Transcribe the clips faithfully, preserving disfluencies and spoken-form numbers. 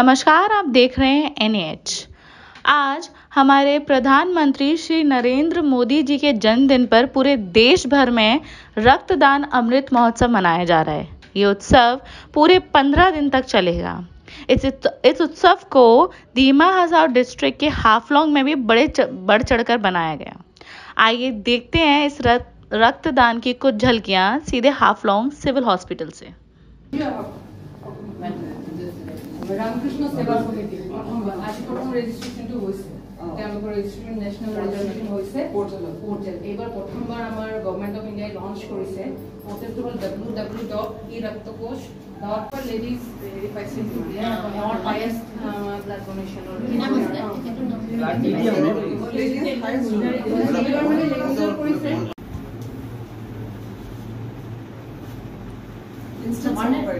नमस्कार, आप देख रहे हैं एन एच। आज हमारे प्रधानमंत्री श्री नरेंद्र मोदी जी के जन्मदिन पर पूरे देश भर में रक्तदान अमृत महोत्सव मनाया जा रहा है। ये उत्सव पूरे पंद्रह दिन तक चलेगा। इस इस उत्सव को दीमा हसाओ डिस्ट्रिक्ट के हाफलोंग में भी बड़े च, बढ़ चढ़कर बनाया गया। आइए देखते हैं इस रक्तदान की कुछ झलकियां सीधे हाफलोंग सिविल हॉस्पिटल से। रामकृष्ण सेवा समिति आज प्रथम रेजिस्ट्रेशनটো হৈছে তেওঁলোকৰ ৰেজিষ্ট্ৰেচন নেশ্যনেল ৰেজিষ্ট্ৰেচন হৈছে পোৰ্টেল পোৰ্টেল এইবাৰ প্ৰথমবাৰ আমাৰ গভৰ্ণমেণ্ট অফ ইণ্ডিয়াই লঞ্চ কৰিছে। পোৰ্টেলটো হ'ল W W dot e RaktKosh dot for ladies verified India not bias blood ডোনেশ্যনৰ লেডিজ কৰিছে। Instant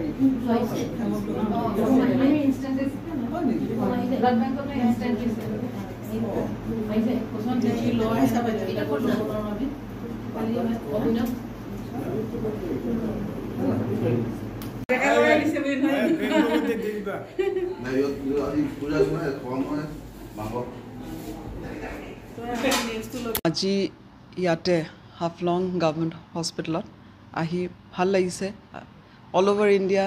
instances blood bank of instant আজি ইয়াতে হাফলং গভৰ্ণমেণ্ট হস্পিটেলত আহি ভাল লাগিছে। অল ওভাৰ ইণ্ডিয়া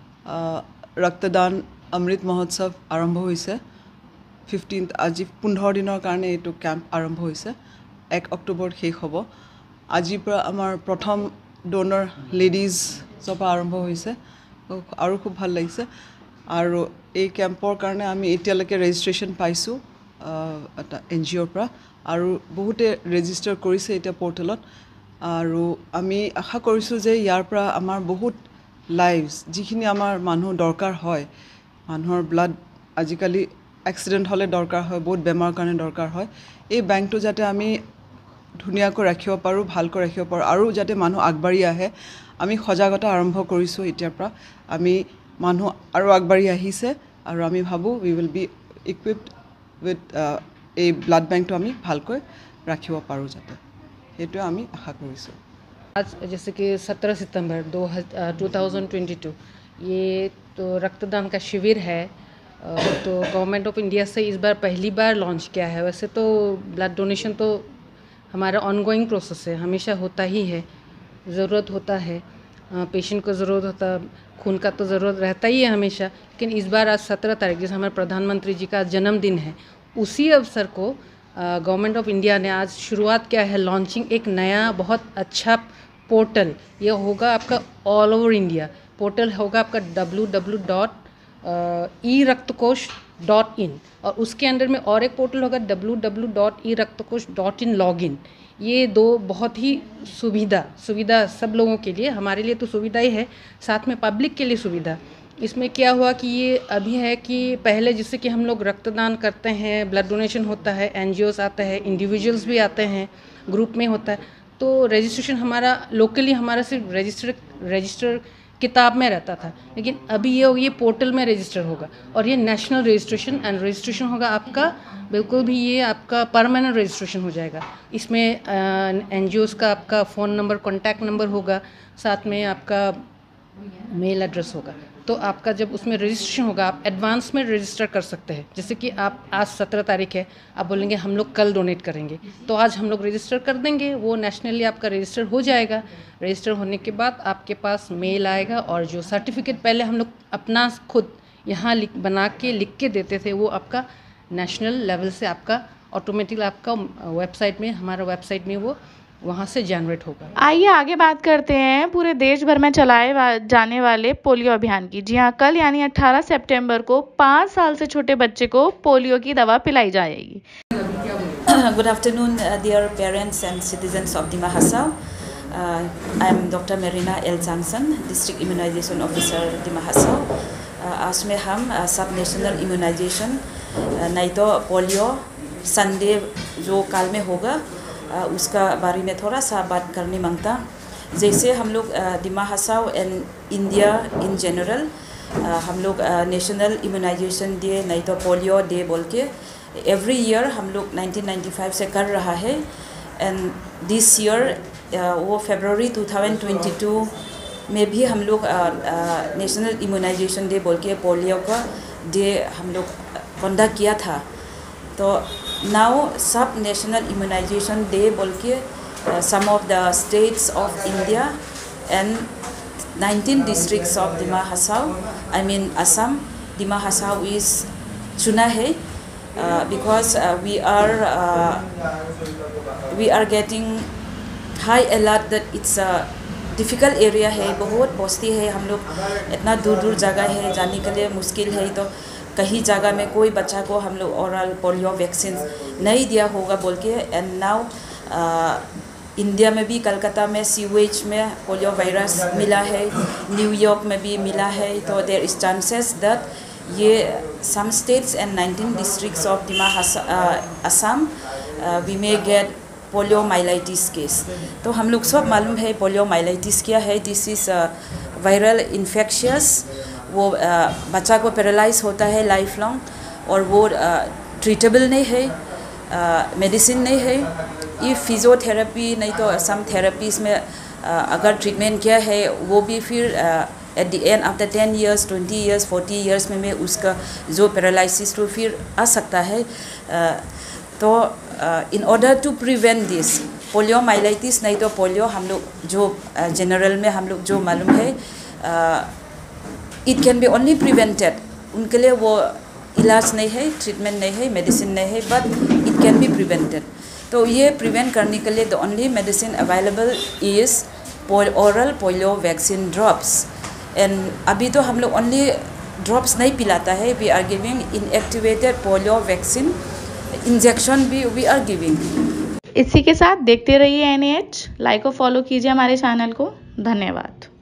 ৰক্তদান অমৃত মহোৎসৱ আৰম্ভ হৈছে। ফিফটিন্থ আজি পোন্ধৰ দিনৰ কাৰণে এইটো কেম্প আৰম্ভ হৈছে। এক অক্টোবৰত শেষ হ'ব। আজিৰ পৰা আমাৰ প্ৰথম ডোনৰ লেডিজৰ পৰা আৰম্ভ হৈছে আৰু খুব ভাল লাগিছে। আৰু এই কেম্পৰ কাৰণে আমি এতিয়ালৈকে ৰেজিষ্ট্ৰেশ্যন পাইছোঁ এটা এন জি অ'ৰ পৰা আৰু বহুতে ৰেজিষ্টাৰ কৰিছে এতিয়া পৰ্টেলত। আৰু আমি আশা কৰিছোঁ যে ইয়াৰ পৰা আমাৰ বহুত লাইভছ যিখিনি আমাৰ মানুহ দৰকাৰ হয়, মানুহৰ ব্লাড আজিকালি এক্সিডেণ্ট হ'লে দৰকাৰ হয়, বহুত বেমাৰৰ কাৰণে দৰকাৰ হয়, এই বেংকটো যাতে আমি ধুনীয়াকৈ ৰাখিব পাৰোঁ, ভালকৈ ৰাখিব পাৰোঁ আৰু যাতে মানুহ আগবাঢ়ি আহে। আমি সজাগতা আৰম্ভ কৰিছোঁ এতিয়াৰ পৰা। আমি মানুহ আৰু আগবাঢ়ি আহিছে আৰু আমি ভাবোঁ we will be equipped with এই ব্লাড বেংকটো আমি ভালকৈ ৰাখিব পাৰোঁ যাতে, সেইটোৱে আমি আশা কৰিছোঁ। आज जैसे कि सत्रह सितंबर दो हज़ार बाईस ये तो रक्तदान का शिविर है, तो गवर्नमेंट ऑफ इंडिया से इस बार पहली बार लॉन्च किया है। वैसे तो ब्लड डोनेशन तो हमारा ऑनगोइंग प्रोसेस है, हमेशा होता ही है, ज़रूरत होता है, पेशेंट को ज़रूरत होता, खून का तो ज़रूरत रहता ही है हमेशा। लेकिन इस बार आज सत्रह तारीख जैसे हमारे प्रधानमंत्री जी का जन्मदिन है, उसी अवसर को गवर्नमेंट ऑफ इंडिया ने आज शुरुआत किया है लॉन्चिंग एक नया बहुत अच्छा पोर्टल। ये होगा आपका ऑल ओवर इंडिया पोर्टल होगा आपका W W W dot e RaktKosh dot in और उसके अंदर में और एक पोर्टल होगा W W W dot e RaktKosh dot in login. ये दो बहुत ही सुविधा सुविधा सब लोगों के लिए, हमारे लिए तो सुविधा ही है, साथ में पब्लिक के लिए सुविधा। इसमें क्या हुआ कि ये अभी है कि पहले जिससे कि हम लोग रक्तदान करते हैं, ब्लड डोनेशन होता है, एन जी ओस आते हैं, इंडिविजुअल्स भी आते हैं, ग्रुप में होता है, तो रजिस्ट्रेशन हमारा लोकली हमारा सिर्फ रजिस्टर रजिस्टर किताब में रहता था। लेकिन अभी ये ये पोर्टल में रजिस्टर होगा और ये नेशनल रजिस्ट्रेशन एंड रजिस्ट्रेशन होगा आपका, बिल्कुल भी ये आपका परमानेंट रजिस्ट्रेशन हो जाएगा। इसमें एन जी ओस का आपका फ़ोन नंबर, कॉन्टैक्ट नंबर होगा, साथ में आपका मेल एड्रेस होगा। तो आपका जब उसमें रजिस्ट्रेशन होगा आप एडवांस में रजिस्टर कर सकते हैं। जैसे कि आप आज सत्रह तारीख है, आप बोलेंगे हम लोग कल डोनेट करेंगे, तो आज हम लोग रजिस्टर कर देंगे, वो नेशनली आपका रजिस्टर हो जाएगा। रजिस्टर होने के बाद आपके पास मेल आएगा और जो सर्टिफिकेट पहले हम लोग अपना खुद यहाँ लिख बना के लिख के देते थे, वो आपका नेशनल लेवल से आपका ऑटोमेटिक आपका वेबसाइट में, हमारा वेबसाइट में वो वहाँ से जनरेट होगा। आइए आगे बात करते हैं पूरे देश भर में चलाए वा, जाने वाले पोलियो अभियान की। जी हाँ, कल यानी अठारह सितंबर को पाँच साल से छोटे बच्चे को पोलियो की दवा पिलाई जाएगी। Good afternoon, uh, dear parents and citizens of Dima Hasao. Uh, I am Doctor Marina L. Johnson, District Immunization Officer Dima Hasao. Uh, आज में हम सब नेशनल इम्यूनाइजेशन नहीं तो पोलियो संडे जो काल में होगा Uh, उसका बारे में थोड़ा सा बात करने मांगता। जैसे हम लोग Dima Hasao and India in general हम लोग नेशनल इम्यूनाइजेशन डे नहीं तो पोलियो डे बोल के एवरी ईयर हम लोग नाइनटीन नाइंटी फाइव से कर रहा है। एंड दिस ईयर वो फरवरी टू थाउजेंड ट्वेंटी टू में भी हम लोग नेशनल इम्यूनाइजेशन डे बोल के पोलियो का डे हम लोग कंडक्ट किया था। तो नाउ सब नेशनल इम्यूनाइजेशन डे बोल के some of the states of India and nineteen districts of Dima Hasao, I mean Assam, Dima Hasao is चुना है because we are we are getting high alert that it's a difficult area है, बहुत बस्ती है, हम लोग इतना दूर दूर जगह है, जाने के लिए मुश्किल है। तो कहीं जगह में कोई बच्चा को हम लोग ओरल पोलियो वैक्सीन नहीं दिया होगा बोल के, एंड नाउ इंडिया में भी कलकत्ता में सीवेज में पोलियो वायरस मिला है, न्यूयॉर्क में भी मिला है। तो देयर इज चांसेस दैट ये some states and nineteen districts of दिमा Assam we may get poliomyelitis case. तो हम लोग सब मालूम है पोलियो माइलाइटिस क्या है। दिस इज़ वायरल इन्फेक्शियस, वो uh, बच्चा को पैरालाइज होता है लाइफ लॉन्ग, और वो ट्रीटेबल uh, नहीं है, मेडिसिन uh, नहीं है। ये फिजियोथेरेपी नहीं तो सम थेरेपीज में uh, अगर ट्रीटमेंट किया है वो भी फिर at the end after ten years twenty years forty years में, में उसका जो पैरालिसिस तो फिर आ सकता है। uh, तो in order to prevent this poliomyelitis नहीं तो पोलियो हम लोग जो जनरल uh, में हम लोग जो मालूम है it can be only prevented, उनके लिए वो इलाज नहीं है, ट्रीटमेंट नहीं है, मेडिसिन नहीं है, but it can be prevented. तो ये प्रिवेंट करने के लिए the only medicine available is oral polio vaccine drops. And अभी तो हम लोग ओनली ड्रॉप्स नहीं पिलाता है, we are giving inactivated polio vaccine injection भी वी आर गिविंग। इसी के साथ देखते रहिए एन ए एच, लाइक और फॉलो कीजिए हमारे चैनल को। धन्यवाद।